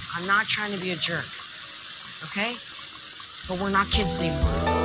I'm not trying to be a jerk, okay? But we're not kids anymore.